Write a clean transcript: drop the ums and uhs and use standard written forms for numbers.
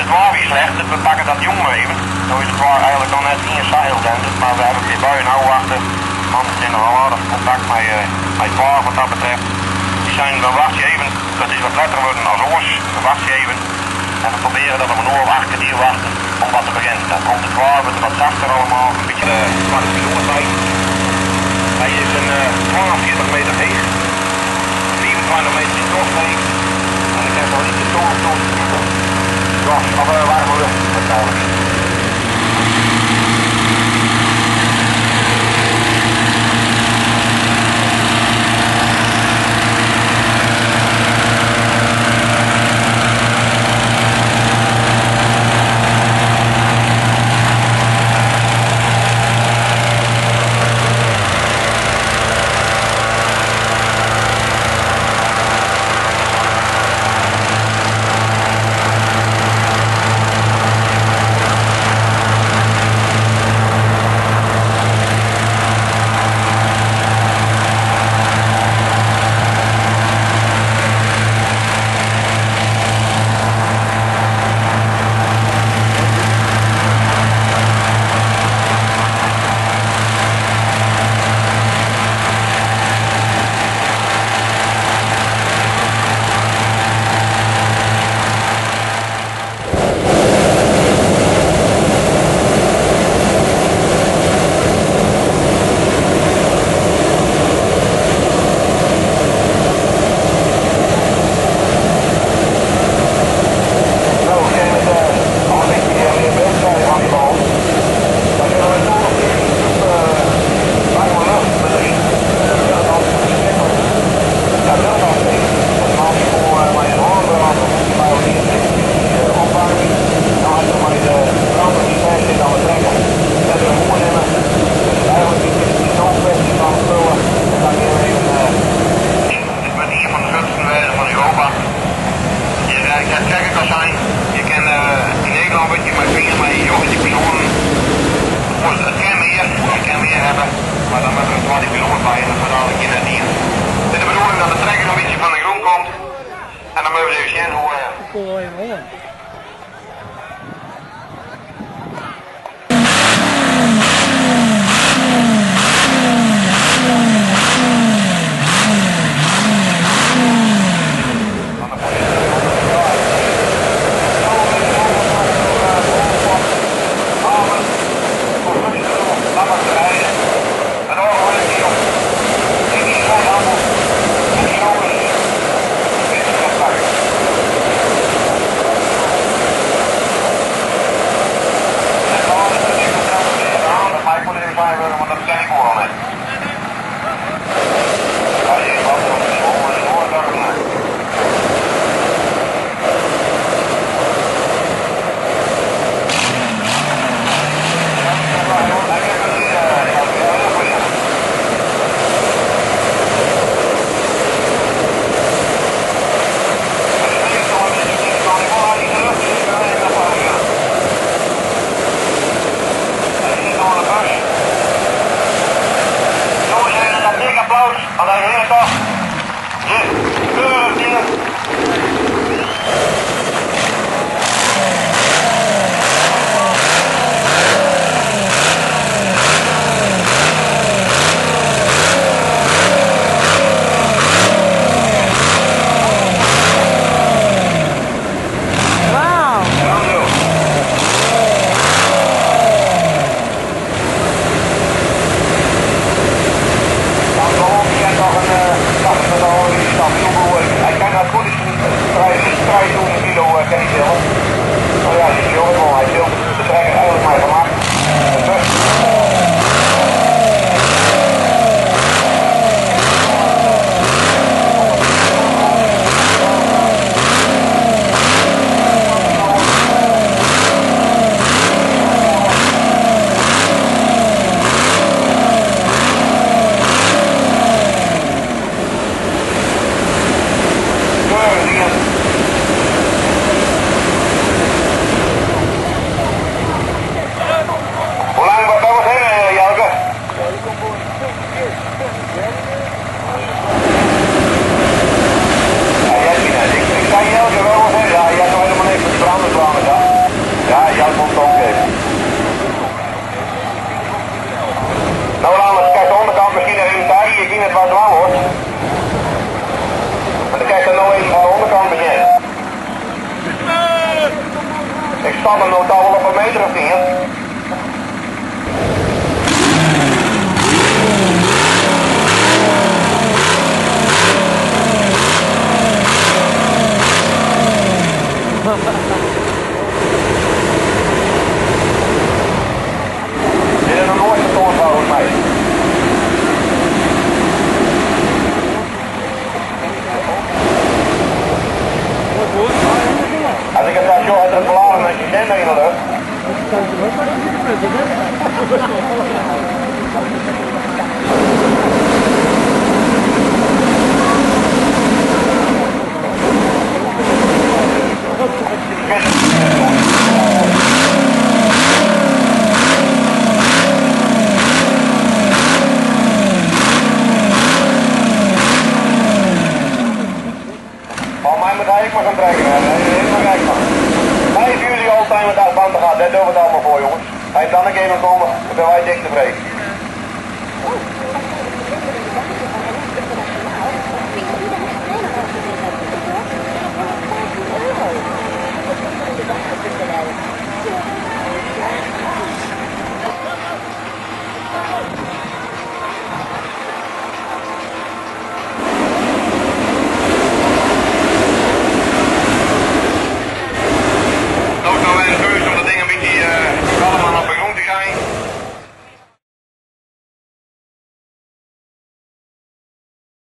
12 is slecht, dus we pakken dat jong maar even. Zo is het waar eigenlijk nog net niet een zeil, maar we hebben weer buien nou wachten. Anders zijn er al aardig contact met 12 wat dat betreft. Die zijn, dan wacht je even, dat is wat letter worden als oors, dan wacht je even. En we proberen dat we een uur of 8 kwartier wachten om wat te beginnen. Dan komt de 12, het wat zachter allemaal, een beetje de kwaliteit bij. Hij is een 42 meter heeg, 24 meter in doorsteek. En ik heb nog niet de toren toe. Ja, maar waar we lucht uiteindelijk. Ik mag hem trekken, helemaal gek man. 5 uur die altijd met dat band gaat, dat doen we het allemaal voor jongens. Hij dan een keer komen, dan ben wij dik tevreden. €5.